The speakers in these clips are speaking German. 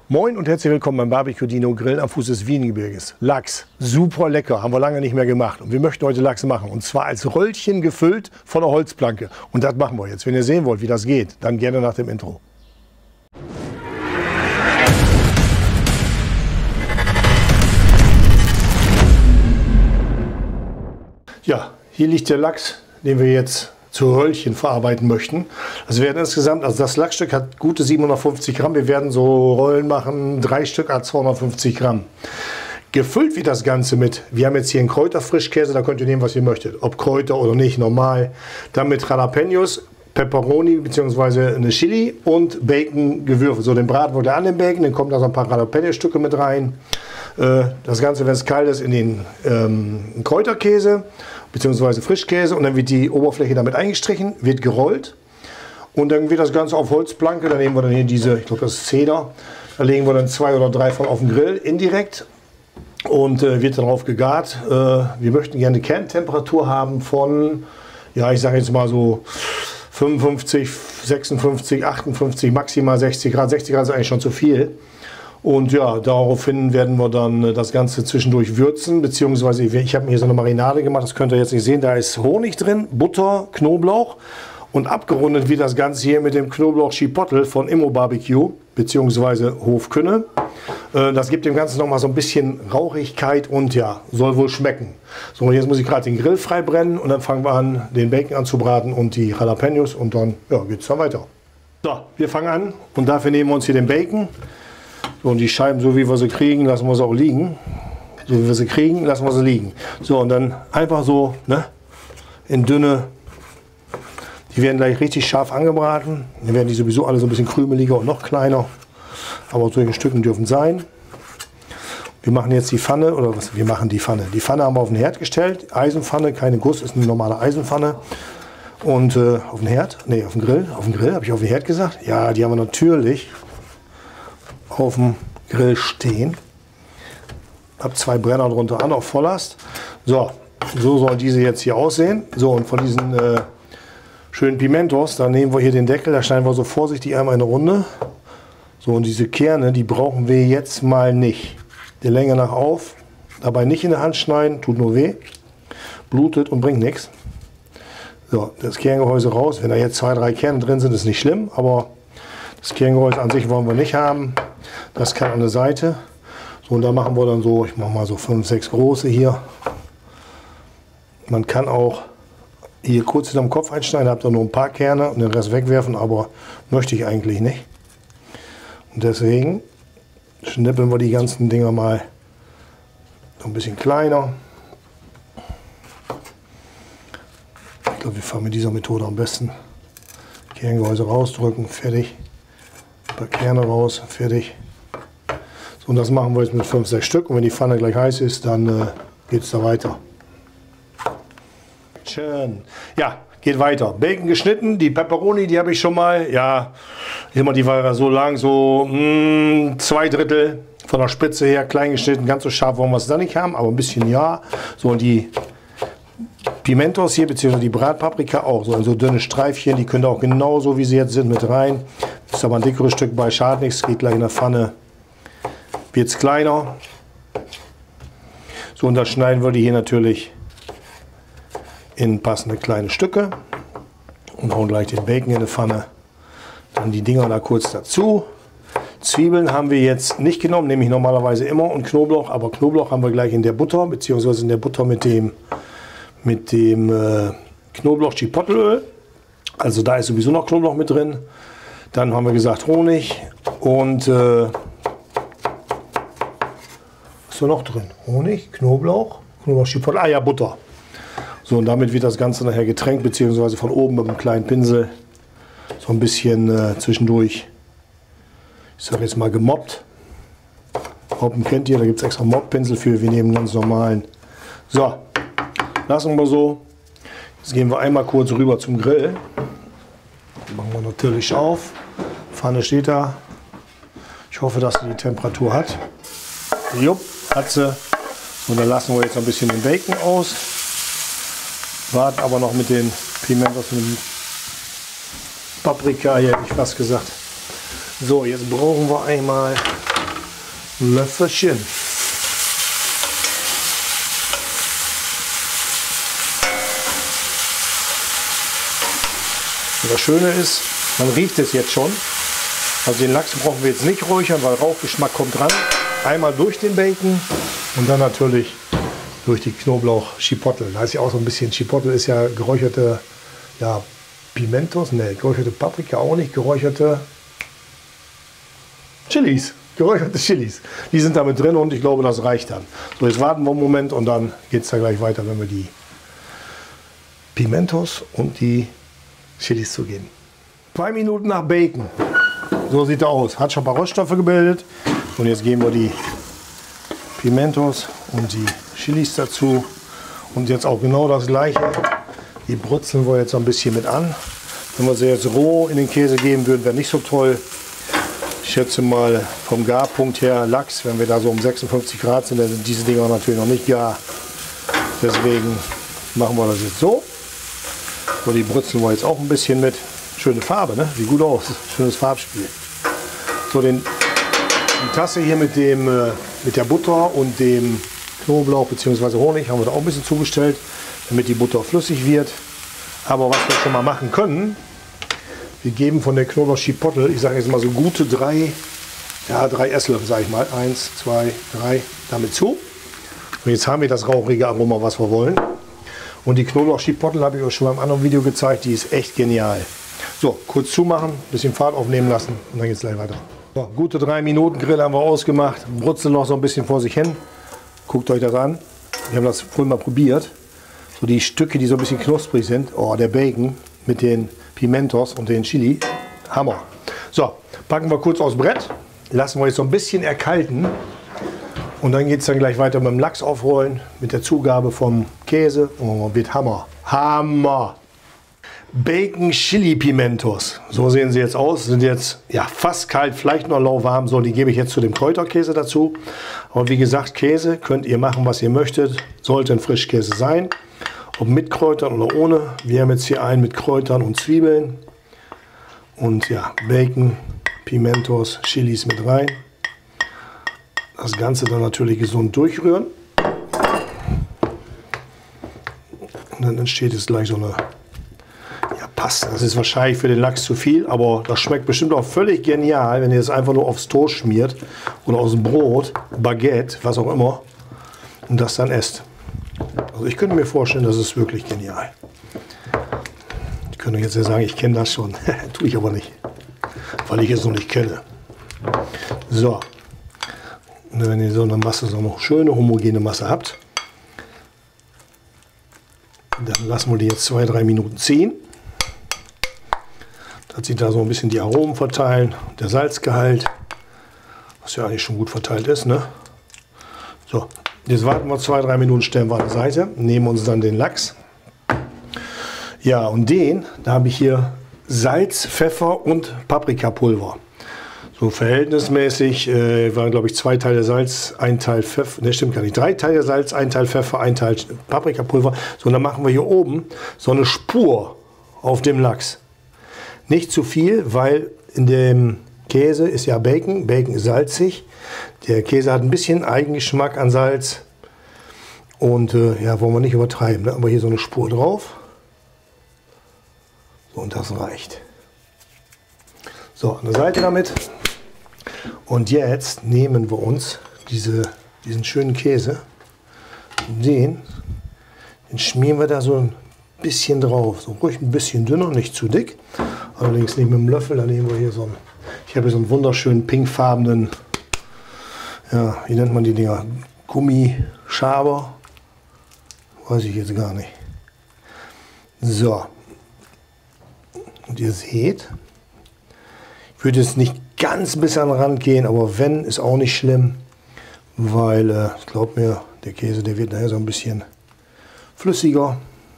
Moin und herzlich willkommen beim Barbecue Dino Grillen am Fuß des Wiehengebirges. Lachs, super lecker, haben wir lange nicht mehr gemacht. Und wir möchten heute Lachs machen. Und zwar als Röllchen gefüllt von der Holzplanke. Und das machen wir jetzt. Wenn ihr sehen wollt, wie das geht, dann gerne nach dem Intro. Ja, hier liegt der Lachs, den wir jetzt zu Röllchen verarbeiten möchten. Das werden insgesamt, also das Lachsstück hat gute 750 Gramm. Wir werden so Rollen machen, 3 Stück à 250 Gramm. Gefüllt wird das Ganze mit, wir haben jetzt hier einen Kräuterfrischkäse, da könnt ihr nehmen, was ihr möchtet. Ob Kräuter oder nicht, normal. Dann mit Jalapenos, Pepperoni bzw. eine Chili und Bacon gewürfelt. So, den braten wir da an den Bacon, dann kommen da so ein paar Jalapeno-Stücke mit rein. Das Ganze, wenn es kalt ist, in den Kräuterkäse bzw. Frischkäse und dann wird die Oberfläche damit eingestrichen, wird gerollt und dann wird das Ganze auf Holzplanke, da nehmen wir dann hier diese, ich glaube das ist Zeder, da legen wir dann 2 oder 3 von auf den Grill indirekt und wird darauf gegart. Wir möchten gerne Kerntemperatur haben von, ja ich sage jetzt mal so 55, 56, 58, maximal 60 Grad. 60 Grad ist eigentlich schon zu viel. Und ja, daraufhin werden wir dann das Ganze zwischendurch würzen, beziehungsweise ich habe mir hier so eine Marinade gemacht, das könnt ihr jetzt nicht sehen, da ist Honig drin, Butter, Knoblauch und abgerundet wird das Ganze hier mit dem Knoblauch-Chipotle von Immo Barbecue, beziehungsweise Hofkünne. Das gibt dem Ganzen nochmal so ein bisschen Rauchigkeit und ja, soll wohl schmecken. So, und jetzt muss ich gerade den Grill frei brennen und dann fangen wir an, den Bacon anzubraten und die Jalapenos und dann ja, geht es dann weiter. So, wir fangen an und dafür nehmen wir uns hier den Bacon. So, und die Scheiben, so wie wir sie kriegen, lassen wir sie auch liegen. So wie wir sie kriegen, lassen wir sie liegen. So, und dann einfach so, ne, in dünne, die werden gleich richtig scharf angebraten. Dann werden die sowieso alle so ein bisschen krümeliger und noch kleiner. Aber solche Stücken dürfen sein. Wir machen jetzt die Pfanne, oder was? Wir machen die Pfanne. Die Pfanne haben wir auf den Herd gestellt. Eisenpfanne, keine Guss, ist eine normale Eisenpfanne. Und auf den Herd, nee, auf den Grill. Auf den Grill, habe ich auf den Herd gesagt? Ja, die haben wir natürlich auf dem Grill stehen. Hab 2 Brenner drunter an auf Volllast. So, so soll diese jetzt hier aussehen. So, und von diesen schönen Pimentos, da nehmen wir hier den Deckel, da schneiden wir so vorsichtig einmal eine Runde. So, und diese Kerne, die brauchen wir jetzt mal nicht. Die Länge nach auf, dabei nicht in der Hand schneiden, tut nur weh, blutet und bringt nichts. So, das Kerngehäuse raus. Wenn da jetzt 2, 3 Kerne drin sind, ist nicht schlimm, aber das Kerngehäuse an sich wollen wir nicht haben. Das kann an der Seite. So, und da machen wir dann so, ich mache mal so 5, 6 große hier. Man kann auch hier kurz hinterm Kopf einschneiden, habt ihr nur ein paar Kerne und den Rest wegwerfen, aber möchte ich eigentlich nicht. Und deswegen schnippeln wir die ganzen Dinger mal so ein bisschen kleiner. Ich glaube, wir fahren mit dieser Methode am besten. Kerngehäuse rausdrücken, fertig. Ein paar Kerne raus, fertig. So, und das machen wir jetzt mit 5, 6 Stück. Und wenn die Pfanne gleich heiß ist, dann geht es da weiter. Schön. Ja, geht weiter. Bacon geschnitten, die Pepperoni, die habe ich schon mal, ja, die war so lang, so 2/3 von der Spitze her, klein geschnitten, ganz so scharf wollen wir es da nicht haben, aber ein bisschen ja. So, und die Pimentos hier, beziehungsweise die Bratpaprika auch, so in so dünne Streifchen, die könnt ihr auch genauso, wie sie jetzt sind, mit rein. Das ist aber ein dickeres Stück bei, schadet nichts, geht gleich in der Pfanne, wird es kleiner. So, und dann schneiden wir die hier natürlich in passende kleine Stücke und hauen gleich den Bacon in die Pfanne. Dann die Dinger da kurz dazu. Zwiebeln haben wir jetzt nicht genommen, nehme ich normalerweise immer, und Knoblauch, aber Knoblauch haben wir gleich in der Butter, beziehungsweise in der Butter mit dem Knoblauch-Chipotleöl. Also da ist sowieso noch Knoblauch mit drin. Dann haben wir gesagt Honig und was ist da noch drin? Honig, Knoblauch-Chipotle, ah ja, Butter. So, und damit wird das Ganze nachher getränkt, beziehungsweise von oben mit einem kleinen Pinsel so ein bisschen zwischendurch, ich sage jetzt mal, gemobbt. Moppen kennt ihr, da gibt es extra Mobbpinsel für, wir nehmen ganz normalen. So, lassen wir so. Jetzt gehen wir einmal kurz rüber zum Grill. Machen wir natürlich auf. Pfanne steht da. Ich hoffe, dass sie die Temperatur hat. Jupp, hat sie. Und dann lassen wir jetzt ein bisschen den Bacon aus. Warten aber noch mit den Pimentos und dem Paprika, hier hätte ich fast gesagt. So, jetzt brauchen wir einmal Löffelchen. Und das Schöne ist, man riecht es jetzt schon. Also den Lachs brauchen wir jetzt nicht räuchern, weil Rauchgeschmack kommt dran. Einmal durch den Bacon und dann natürlich durch die Knoblauch-Chipotle. Da ist ja auch so ein bisschen, Chipotle ist ja geräucherte, ja, Pimentos, ne, geräucherte Paprika auch nicht, geräucherte Chilis. Geräucherte Chilis. Die sind damit drin und ich glaube, das reicht dann. So, jetzt warten wir einen Moment und dann geht es da gleich weiter, wenn wir die Pimentos und die Chilis zugeben. 2 Minuten nach Bacon. So sieht er aus. Hat schon ein paar Roststoffe gebildet. Und jetzt geben wir die Pimentos und die Chilis dazu. Und jetzt auch genau das gleiche. Die brutzeln wir jetzt so ein bisschen mit an. Wenn wir sie jetzt roh in den Käse geben würden, wäre nicht so toll. Ich schätze mal vom Garpunkt her Lachs, wenn wir da so um 56 Grad sind, dann sind diese Dinger natürlich noch nicht gar. Deswegen machen wir das jetzt so. So, die brutzeln wir jetzt auch ein bisschen mit. Schöne Farbe, ne? Sieht gut aus. Schönes Farbspiel. So, die Tasse hier mit der Butter und dem Knoblauch bzw. Honig haben wir da auch ein bisschen zugestellt, damit die Butter flüssig wird. Aber was wir schon mal machen können, wir geben von der Knoblauch-Chipotle, ich sage jetzt mal so gute 3 Esslöffel, sage ich mal, 1, 2, 3, damit zu. Und jetzt haben wir das rauchige Aroma, was wir wollen. Und die Knoblauch-Chipotle habe ich euch schon beim anderen Video gezeigt, die ist echt genial. So, kurz zumachen, bisschen Fahrt aufnehmen lassen und dann geht es gleich weiter. So, gute 3 Minuten Grill haben wir ausgemacht, brutzeln noch so ein bisschen vor sich hin. Guckt euch das an. Wir haben das vorhin mal probiert. So die Stücke, die so ein bisschen knusprig sind. Oh, der Bacon mit den Pimentos und den Chili. Hammer. So, packen wir kurz aufs Brett. Lassen wir jetzt so ein bisschen erkalten. Und dann geht es dann gleich weiter mit dem Lachs aufrollen, mit der Zugabe vom Käse. Oh, wird Hammer. Hammer! Bacon Chili Pimentos. So sehen sie jetzt aus. Sind jetzt ja fast kalt, vielleicht noch lauwarm. So, die gebe ich jetzt zu dem Kräuterkäse dazu. Aber wie gesagt, Käse könnt ihr machen, was ihr möchtet. Sollte ein Frischkäse sein. Ob mit Kräutern oder ohne. Wir haben jetzt hier einen mit Kräutern und Zwiebeln. Und ja, Bacon, Pimentos, Chilis mit rein. Das Ganze dann natürlich gesund durchrühren. Und dann entsteht jetzt gleich so eine Pasta. Das ist wahrscheinlich für den Lachs zu viel, aber das schmeckt bestimmt auch völlig genial, wenn ihr es einfach nur aufs Toast schmiert oder aus dem Brot, Baguette, was auch immer, und das dann esst. Also ich könnte mir vorstellen, das ist wirklich genial. Ich könnte jetzt ja sagen, ich kenne das schon. Tue ich aber nicht, weil ich es noch nicht kenne. So. Und wenn ihr so eine Masse, so eine schöne homogene Masse habt, dann lassen wir die jetzt 2-3 Minuten ziehen. Dass sich da so ein bisschen die Aromen verteilen, der Salzgehalt, was ja eigentlich schon gut verteilt ist, ne? So, jetzt warten wir 2-3 Minuten, stellen wir an die Seite, nehmen uns dann den Lachs. Ja, und da habe ich hier Salz, Pfeffer und Paprikapulver. So verhältnismäßig waren, glaube ich, 2 Teile Salz, 1 Teil Pfeffer, ne, stimmt gar nicht, 3 Teile Salz, 1 Teil Pfeffer, 1 Teil Paprikapulver. So, und dann machen wir hier oben so eine Spur auf dem Lachs. Nicht zu viel, weil in dem Käse ist ja Bacon. Bacon ist salzig. Der Käse hat ein bisschen Eigengeschmack an Salz. Und ja, wollen wir nicht übertreiben. Ne? Aber hier so eine Spur drauf. So, und das reicht. So, an der Seite damit. Und jetzt nehmen wir uns diesen schönen Käse. Den schmieren wir da so ein bisschen drauf. So ruhig ein bisschen dünner, nicht zu dick. Allerdings nicht mit dem Löffel, da nehmen wir hier so einen, ich habe hier so einen wunderschönen pinkfarbenen, ja, wie nennt man die Dinger? Gummischaber? Weiß ich jetzt gar nicht. So. Und ihr seht, ich würde jetzt nicht ganz bis an den Rand gehen, aber wenn, ist auch nicht schlimm, weil, glaubt mir, der Käse, der wird nachher so ein bisschen flüssiger.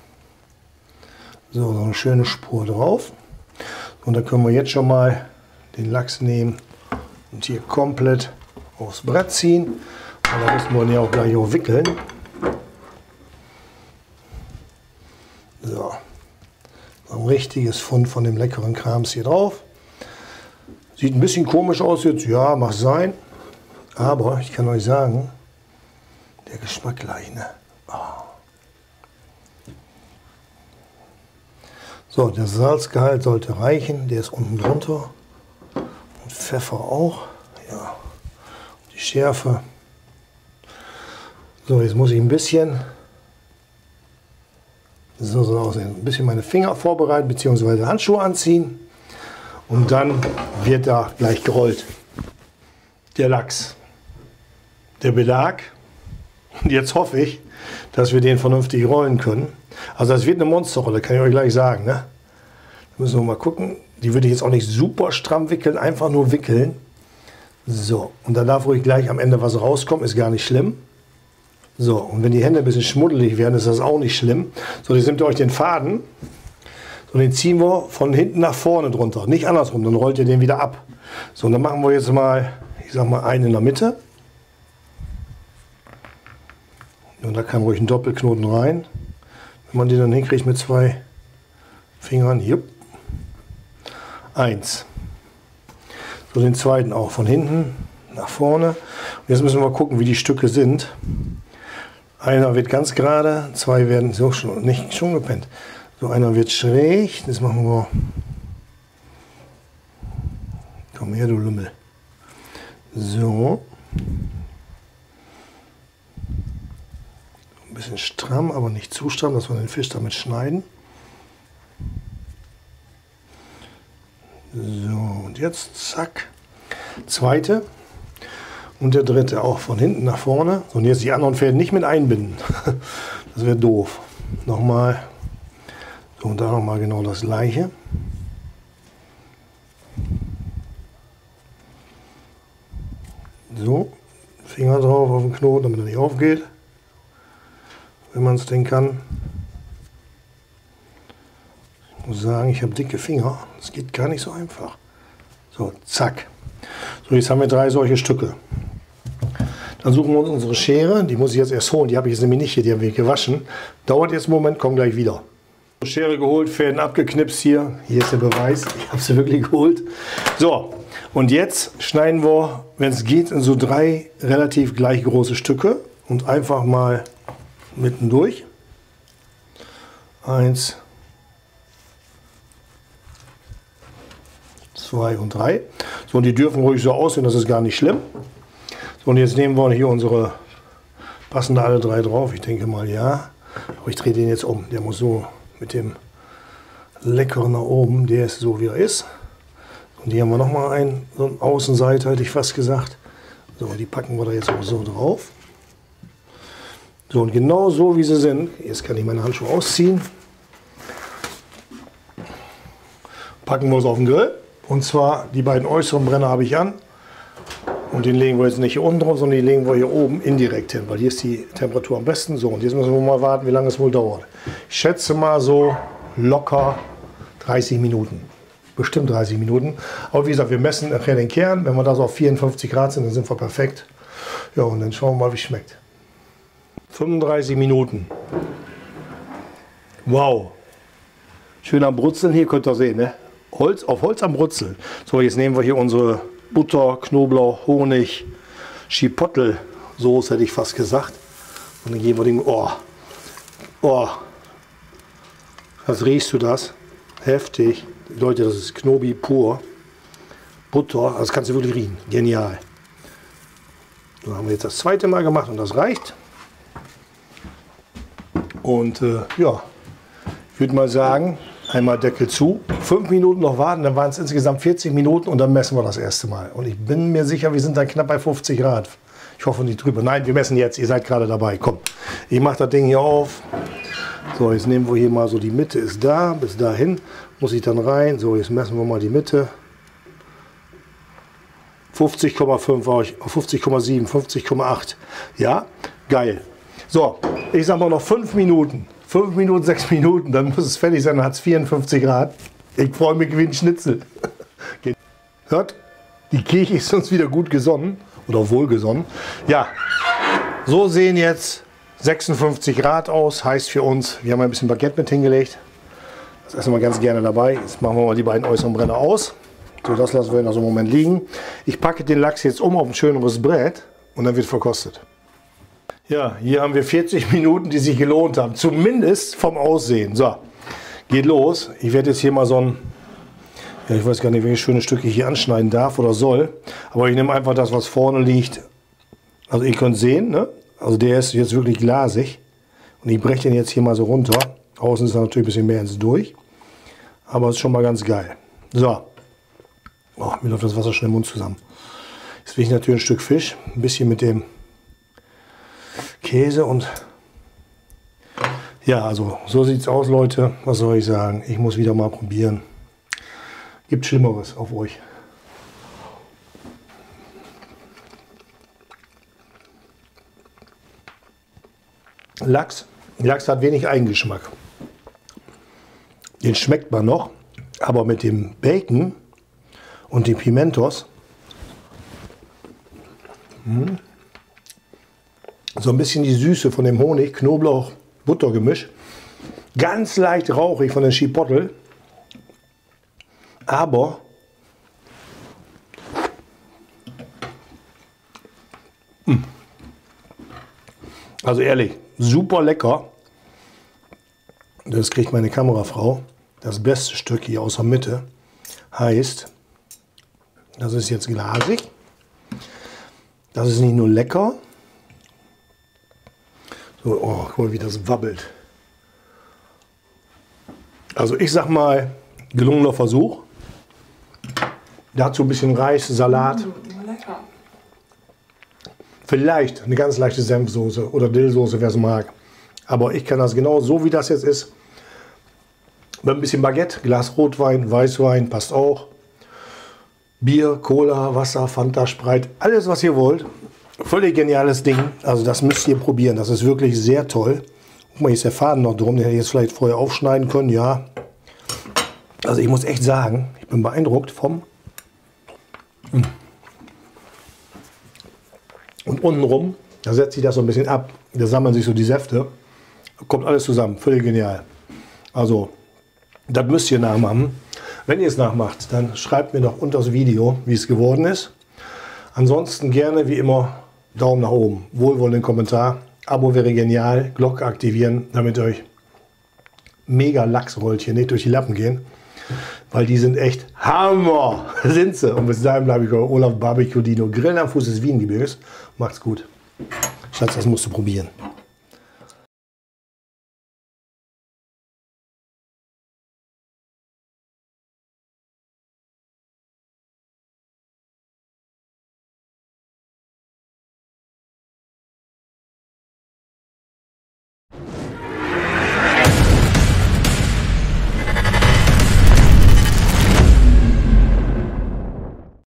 So, so eine schöne Spur drauf. Und dann können wir jetzt schon mal den Lachs nehmen und hier komplett aufs Brett ziehen. Und da müssen wir ihn ja auch gleich auch wickeln. So, ein richtiges Fund von dem leckeren Krams hier drauf. Sieht ein bisschen komisch aus jetzt, ja, mag sein. Aber ich kann euch sagen, der Geschmack gleich, ne? Oh. So, der Salzgehalt sollte reichen, der ist unten drunter. Und Pfeffer auch. Ja. Die Schärfe. So, jetzt muss ich ein bisschen, so soll aussehen, ein bisschen meine Finger vorbereiten bzw. Handschuhe anziehen. Und dann wird da gleich gerollt. Der Lachs, der Belag. Und jetzt hoffe ich, dass wir den vernünftig rollen können. Also das wird eine Monsterrolle, kann ich euch gleich sagen. Ne? Da müssen wir mal gucken. Die würde ich jetzt auch nicht super stramm wickeln, einfach nur wickeln. So, und dann darf ruhig gleich am Ende was rauskommen, ist gar nicht schlimm. So, und wenn die Hände ein bisschen schmuddelig werden, ist das auch nicht schlimm. So, jetzt nehmt ihr euch den Faden. So, den ziehen wir von hinten nach vorne drunter, nicht andersrum, dann rollt ihr den wieder ab. So, und dann machen wir jetzt mal, ich sag mal, einen in der Mitte. Und da kann ruhig ein Doppelknoten rein. Wenn man den dann hinkriegt mit 2 Fingern, jupp. 1. So, den zweiten auch von hinten nach vorne. Und jetzt müssen wir mal gucken, wie die Stücke sind. Einer wird ganz gerade, 2 werden so schon gepennt. So, einer wird schräg, das machen wir. Komm her, du Lümmel. So. Ein bisschen stramm, aber nicht zu stramm, dass wir den Fisch damit schneiden. So, und jetzt zack. Zweite. Und der dritte auch von hinten nach vorne. So, und jetzt die anderen Fäden nicht mit einbinden. Das wäre doof. Nochmal. So, und da nochmal genau das gleiche. So, Finger drauf auf den Knoten, damit er nicht aufgeht. Wenn man es denn kann. Ich muss sagen, ich habe dicke Finger. Das geht gar nicht so einfach. So, zack. So, jetzt haben wir 3 solche Stücke. Dann suchen wir uns unsere Schere. Die muss ich jetzt erst holen. Die habe ich jetzt nämlich nicht hier. Die haben wir gewaschen. Dauert jetzt einen Moment, komm gleich wieder. Schere geholt, Fäden abgeknipst hier. Hier ist der Beweis. Ich habe sie wirklich geholt. So, und jetzt schneiden wir, wenn es geht, in so 3 relativ gleich große Stücke. Und einfach mal mitten durch. 1, 2 und 3. So, und die dürfen ruhig so aussehen, das ist gar nicht schlimm. So, und jetzt nehmen wir hier unsere, passen da alle 3 drauf, ich denke mal ja. Aber ich drehe den jetzt um, der muss so mit dem Leckeren nach oben, der ist so wie er ist. Und hier haben wir nochmal einen, so eine Außenseite, hätte ich fast gesagt. So, die packen wir da jetzt auch so drauf. So, und genau so wie sie sind, jetzt kann ich meine Handschuhe ausziehen. Packen wir es auf den Grill. Und zwar die beiden äußeren Brenner habe ich an. Und den legen wir jetzt nicht hier unten drauf, sondern die legen wir hier oben indirekt hin, weil hier ist die Temperatur am besten. So, und jetzt müssen wir mal warten, wie lange es wohl dauert. Ich schätze mal so locker 30 Minuten. Bestimmt 30 Minuten. Aber wie gesagt, wir messen nachher den Kern. Wenn wir da so auf 54 Grad sind, dann sind wir perfekt. Ja, und dann schauen wir mal, wie es schmeckt. 35 Minuten. Wow. Schön am Brutzeln hier, könnt ihr sehen, ne? Holz auf Holz am Brutzeln. So, jetzt nehmen wir hier unsere Butter, Knoblauch, Honig, Chipotle Soße, hätte ich fast gesagt. Und dann geben wir den. Oh. Oh. Was riechst du das? Heftig. Leute, das ist Knobi pur. Butter, das kannst du wirklich riechen. Genial. So haben wir jetzt das zweite Mal gemacht und das reicht. Und ja, ich würde mal sagen, einmal Deckel zu, 5 Minuten noch warten, dann waren es insgesamt 40 Minuten und dann messen wir das erste Mal. Und ich bin mir sicher, wir sind dann knapp bei 50 Grad. Ich hoffe nicht drüber. Nein, wir messen jetzt, ihr seid gerade dabei. Komm, ich mache das Ding hier auf. So, jetzt nehmen wir hier mal so, die Mitte ist da, bis dahin muss ich dann rein. So, jetzt messen wir mal die Mitte. 50,5 war ich, 50,7, 50,8. Ja, geil. So, ich sag mal noch 5 Minuten. 5 Minuten, 6 Minuten, dann muss es fertig sein, dann hat es 54 Grad. Ich freue mich wie ein Schnitzel. Hört, die Kirche ist uns wieder gut gesonnen oder wohlgesonnen. Ja, so sehen jetzt 56 Grad aus, heißt für uns, wir haben ein bisschen Baguette mit hingelegt. Das essen wir ganz gerne dabei. Jetzt machen wir mal die beiden äußeren Brenner aus. So, das lassen wir noch so einen Moment liegen. Ich packe den Lachs jetzt um auf ein schöneres Brett und dann wird verkostet. Ja, hier haben wir 40 Minuten, die sich gelohnt haben. Zumindest vom Aussehen. So, geht los. Ich werde jetzt hier mal so ein, ja, ich weiß gar nicht, welche schöne Stücke ich hier anschneiden darf oder soll. Aber ich nehme einfach das, was vorne liegt. Also ihr könnt sehen, ne? Also der ist jetzt wirklich glasig. Und ich breche den jetzt hier mal so runter. Außen ist er natürlich ein bisschen mehr ins durch. Aber ist schon mal ganz geil. So. Oh, mir läuft das Wasser schon im Mund zusammen. Jetzt will ich natürlich ein Stück Fisch. Ein bisschen mit dem Käse und... Ja, also so sieht es aus, Leute. Was soll ich sagen? Ich muss wieder mal probieren. Gibt Schlimmeres auf euch. Lachs. Lachs hat wenig Eigengeschmack. Den schmeckt man noch, aber mit dem Bacon und den Pimentos so ein bisschen die Süße von dem Honig, Knoblauch, Buttergemisch. Ganz leicht rauchig von den Chipotle, aber also ehrlich, super lecker. Das kriegt meine Kamerafrau. Das beste Stück hier aus der Mitte heißt, das ist jetzt glasig. Das ist nicht nur lecker. So, oh, guck mal, wie das wabbelt. Also ich sag mal, gelungener Versuch. Dazu ein bisschen Reis, Salat. Lecker. Vielleicht eine ganz leichte Senfsoße oder Dillsoße, wer es mag. Aber ich kann das genau so, wie das jetzt ist. Mit ein bisschen Baguette, Glas Rotwein, Weißwein, passt auch. Bier, Cola, Wasser, Fanta, Sprite, alles was ihr wollt. Völlig geniales Ding. Also das müsst ihr probieren. Das ist wirklich sehr toll. Guck mal, hier ist der Faden noch drum. Den hätte ich jetzt vielleicht vorher aufschneiden können. Ja. Also ich muss echt sagen, ich bin beeindruckt vom... Und untenrum, da setzt sich das so ein bisschen ab. Da sammeln sich so die Säfte. Kommt alles zusammen. Völlig genial. Also, das müsst ihr nachmachen. Wenn ihr es nachmacht, dann schreibt mir doch unter das Video, wie es geworden ist. Ansonsten gerne, wie immer, Daumen nach oben. Wohlwollenden Kommentar. Abo wäre genial. Glocke aktivieren, damit euch mega Lachsröllchen nicht durch die Lappen gehen. Weil die sind echt Hammer. Sind sie. Und bis dahin bleibe ich euer Olaf Barbecue Dino. Grillen am Fuß des Wiengebirges. Macht's gut. Schatz, das musst du probieren.